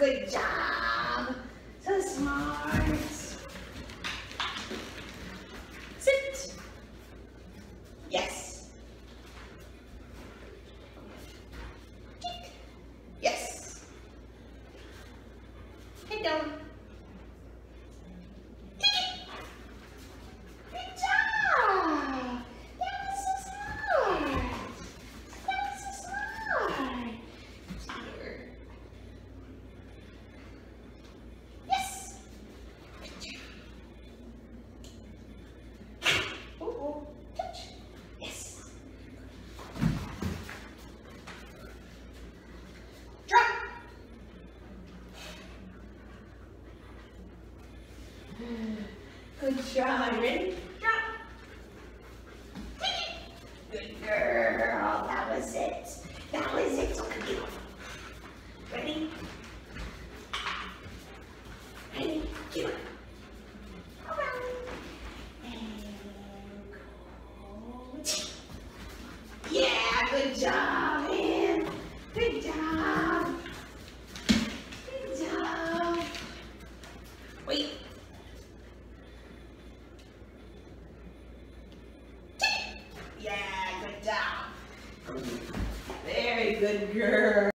Good job. So smart. Sit. Yes. Kick. Yes. Head down. Good job. That was so smart. That was so smart. Here. Yes. Good job. Oh, touch. Yes. Drop. Good job. Ready? Drop. Take it. Good girl. That was it. That was it. So good. Ready? Ready? Get it. Around. And go. Yeah, good job, man. Good job. Good job. Wait. Yeah, good job. Very good girl.